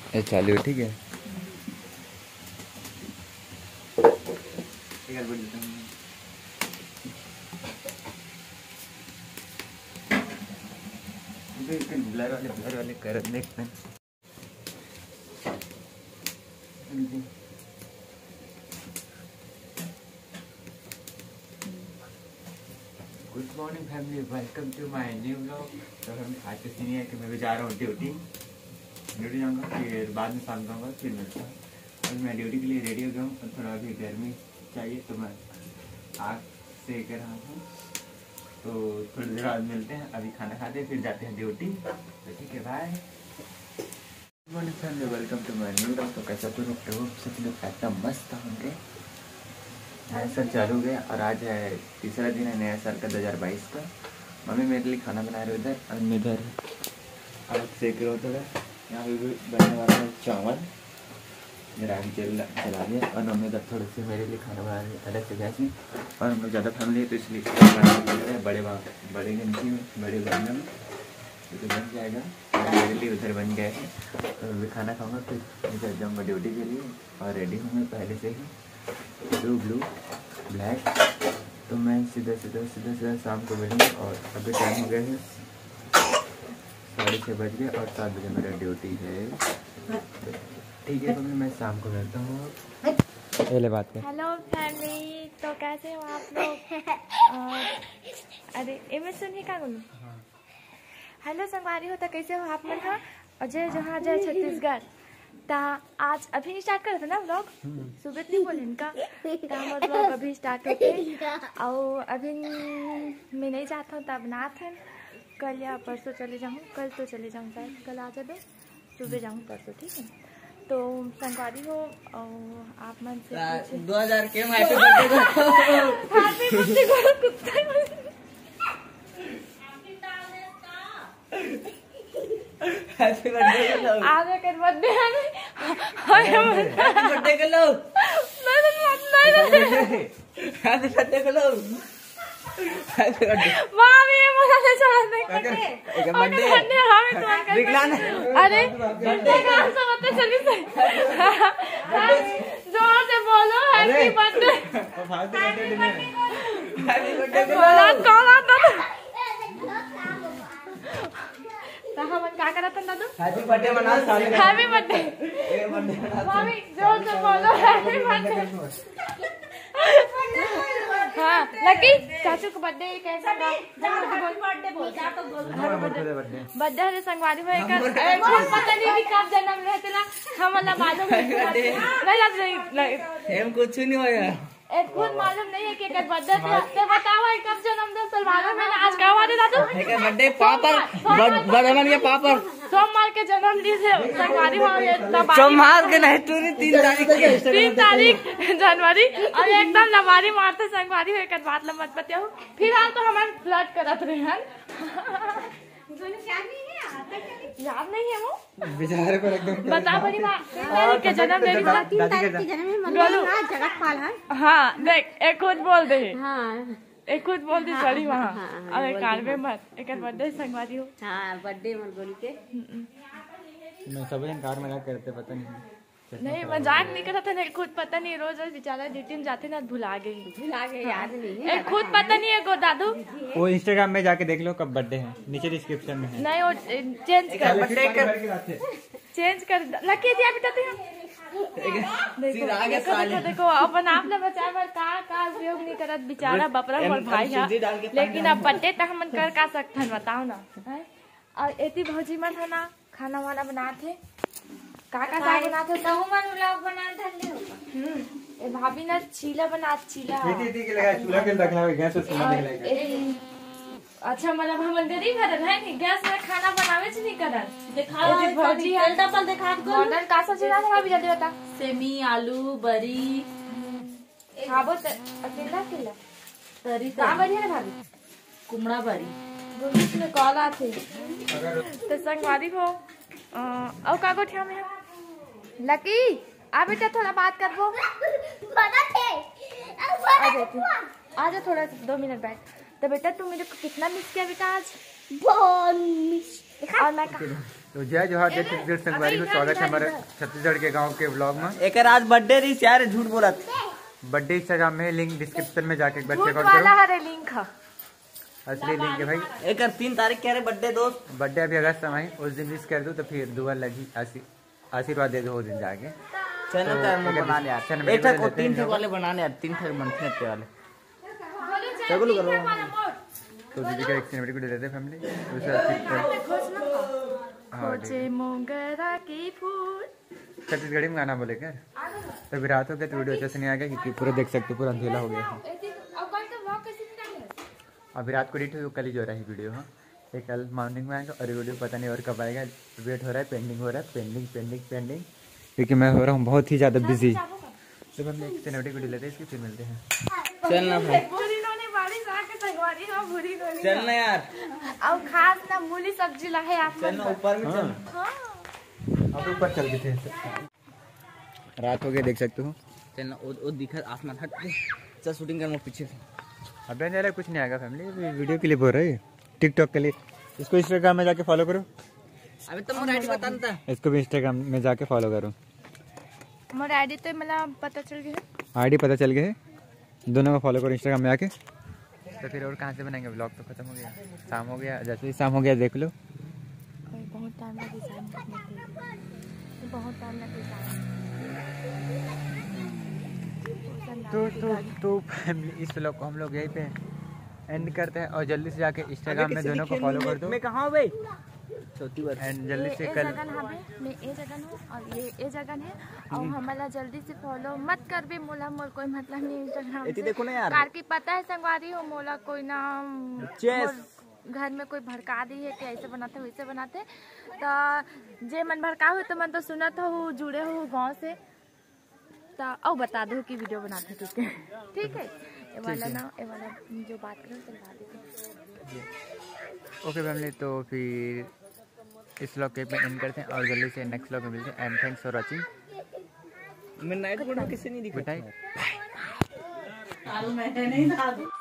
ये चालू है, ठीक है। ब्लर वाले कर देखते हैं। Good morning family, welcome to my new vlog. तो हम आज तो सीनियर कि मैं भी जा रहा हूँ ड्यूटी जाऊँगा, फिर बाद में शाम जाऊँगा, फिर मिलता हूँ। और मैं ड्यूटी के लिए रेडी हो गया हूँ और थोड़ा अभी गर्मी चाहिए तो मैं आग सेक रहा हूँ। तो थोड़ी देर बाद मिलते हैं, अभी खाना खाते हैं फिर जाते हैं ड्यूटी। तो ठीक है, bye. Good morning family, welcome to my new vlog. तो कैसा तो सब लोग एकदम मस्त होंगे। नया साल चालू हो गया और आज है तीसरा दिन है नया साल का 2022 का। मम्मी मेरे लिए खाना बना रहे उधर और मैं इधर आग सेक रहा हूँ थोड़ा। यहाँ पे भी बनने वाला है चावल, मेरा आग जला दिया और मम्मी इधर थोड़े से मेरे लिए खाना बना रही है अलग से गैस में। और हम लोग ज़्यादा फैमिली है तो इसलिए बड़े गंजी में बड़े बर्नर में तो बन जाएगा। मेरे लिए उधर बन गया है तो मैं खाना खाऊँगा, फिर इधर जाऊँगा ड्यूटी के लिए और रेडी हूँ मैं पहले से ही ब्लू ब्लैक। तो मैं सीधा शाम को मिलूँगा। और अभी टाइम हो गया है 6:30 बज गए और 7 बजे मेरा ड्यूटी है। ठीक है, तो मैं शाम को मिलता हूँ। पहले बात कर। हेलो फैमिली, तो कैसे हो आप लोग? अरे एम सुनिए क्या बोलूँ। हेलो संगवारी हो, तो कैसे हो आप मन? हाँ, अजय जहाँ जय छत्तीसगढ़। ता आज अभी स्टार्ट कर था ना व्लॉग, सुबह नहीं बोले इनका व्लॉग अभी स्टार्ट होते और अभी मैं नहीं जाता हूँ तब ना था। कल या परसों चले जाऊँ, कल तो चले जाऊँ शायद, कल आ जाए सुबह जाऊँ परसों, ठीक है। तो संगवारी हो आप मन से 2000 के हैप्पी बर्थडे हैप्पी बर्थडे आगे कर बर्थडे है हैप्पी बर्थडे कर लो। हैप्पी बर्थडे कर लो। हैप्पी बर्थडे मामी ये मुझे नहीं छोड़ नहीं एक बर्थडे हमें तुम्हारे कर विकलान। अरे बर्थडे कहां से बता जल्दी से जोर से बोलो हैप्पी बर्थडे। हैप्पी बर्थडे बोला कौन आता था कहां मन क्या करता था तू? हैप्पी बर्थडे मना साले हैप्पी बर्थडे एक बर्थडे मामी जोर से बोलो हैप्पी बर्थडे। हाँ लकी चाचू का बर्थडे कैसा बर्थडे है संगवारी में पता नहीं कब जन्म रहते ना हम वाला मालूम हम कुछ नहीं होया एक खुद मालूम नहीं है कि कब बर्थडे थे। बताओ कब जन्म दिन सलवार में आज का हुआ था तू? एक बर्थडे पापर बड़मन के पापर सोमवार के जन्म दिन से संगवारी हो सोमवार के नहीं तू 3 तारीख जनवरी और एकदम लबारी मारते संगवारी हो। एक बात ल मत बताओ फिलहाल तो हमारे फ्लर्ट करत रहे हैं। याद नहीं है वो बेचारे को एकदम बता बड़ी माँ के जन्म दिन 3 तारीख के जन्म में जगत पाल है। हाँ देख एक खुद बोल दे हाँ एक खुद बोल दी सॉरी वहाँ अरे कार में मत एक बर्थडे संगवारी हो। हाँ बर्थडे मत बोल के मैं सब जन कार में करते पता नहीं मजाक नहीं करता था नहीं खुद पता नहीं रोज रोज बेचारा ड्यूटी में जाते ना भुला गए याद नहीं है। एक खुद पता नहीं है गो दादू वो इंस्टाग्राम में जाके देख लो कब बर्थडे है, नीचे डिस्क्रिप्शन में है। नहीं वो चेंज कर लकी दिया बेटा देखो अपन आप लोग बच्चा पर का उपयोग नहीं करत बेचारा बपरा मोर भाई है, लेकिन अब बर्थडे तक हम कर का सकते हैं बताओ ना। और एती भौजी मन है ना खाना वाना बनाते काका साग बनाते तो मन व्लॉग बना धरले ए भाभी ना चीला बना चीला चूल्हा के रखना है गैस से। अच्छा मतलब हम गरीब घर है नहीं गैस में खाना बनावे छ नहीं करन दिखाओ भौजी है डबल दिखा दो। मॉडल का सा चीला था भाभी जल्दी बता। सेमी आलू बरी खाबो अकेला अकेला तरी का बढ़िया रे भाभी कुमड़ा बरी गुरु में कॉल आथे तो संगवारी हो और कागो ठिया में लकी आ बेटा थोड़ा बात करबो आजा थोड़ा 2 मिनट बैठ। तो बेटा तू मेरे को कितना मिस किया बेटा आज? बहुत मिस और मैं तो जय जोहार जय छत्तीसगढ़ संगवारी को स्वागत है हमारे छत्तीसगढ़ के गांव के ब्लॉग में। एक आज बर्थडे रही यार, झूठ बोला। बर्थडे इंस्टाग्राम में लिंक डिस्क्रिप्शन में जाके एक बार झूठ चेकआउट वाला करो। हरे लिंक है। असली लिंक है भाई। एक 3 तारीख क्या रे बर्थडे दोस्त? बर्थडे अभी अगस्त में है, उस दिन मिस कर दो तो फिर दुआ लगी आशीर्वाद दे दो वो दिन जाके। चैनल का मैं बना ले यार, चैनल एक में ठक 3 ठक वाले बनाने यार, 3 ठक बनते हैं वाले। चलो करो तो दीदी का एक सिनेमेटिक वीडियो देते फैमिली। दूसरा खोजे मोगरा के फूल छत्तीसगढ़ी में गाना बोले कर। तो अभी रात हो गया तो वीडियो अच्छे से नहीं आ गया क्योंकि पूरा देख सकते पूरा अंधेला हो गया है। अभी रात को एडिट हो कल ही जो रहा है वीडियो। हाँ ये कल मॉर्निंग में आएगा और वीडियो पता नहीं और कब आएगा। वेट हो रहा है, पेंडिंग हो रहा है, पेंडिंग क्योंकि मैं हो रहा हूँ बहुत ही ज़्यादा बिजी। तो हम एक सिनेमेटिक वीडियो लेते हैं इसकी, फिर मिलते हैं। चलना भाई, चलना यार। और खास ना मूली सब्जी ला है आप। चलना ऊपर में चलना। अब ऊपर चल गए थे। रात हो गया देख सकते हो। चलना वो दिखा आसमान हट के। चल शूटिंग करना पीछे से। अबे नहीं कुछ नहीं आएगा फैमिली, वीडियो के लिए बोल रही है, टिकटॉक के लिए। इसको इंस्टाग्राम में जाके फॉलो करो। अबे तुम मोर आईडी बता ना। इसको भी इंस्टाग्राम में जाके फॉलो करो। मोर आईडी तो मतलब पता चल गया है। आईडी पता चल गया है, दोनों को फॉलो करो इंस्टाग्राम में आके। तो फिर और कहाँ से बनाएंगे ब्लॉग? तो खत्म हो गया, शाम हो गया। जैसे ही शाम हो गया देख लो। बहुत टाइम लगे शाम करने के लिए, बहुत टाइम लगे तो फैमिली इस ब्लॉग को हम लोग यहीं पे एंड करते हैं और जल्दी से जाके इंस्टाग्राम में दोनों को फॉलो कर दो। मैं कहाँ हूँ भाई? चौथी बार। एंड जल्दी से कल मैं ए जगह हूँ और ये जगह है और हमारा जल्दी से फॉलो मत कर भी। मोला मोर कोई मतलब नहीं इंस्टाग्राम से। देखो ना यार, कार की पता है संगवारी हो मोला कोई ना घर में कोई भड़का दी है कि ऐसे बनाते वैसे बनाते। तो जे मन भड़का हो तो मन तो सुनत हो, जुड़े हो गाँव से तो और बता दो कि वीडियो बनाते ठीक है। ये वाला ना ये वाला जो बात करें चलवा देते। ओके फैमिली, तो फिर इस व्लॉग के पे एंड करते हैं और जल्दी से नेक्स्ट व्लॉग में मिलते हैं। And thanks for watching. मैं नाइट मोड में किसी नहीं दिखा। Good night. आलू मैं नहीं था।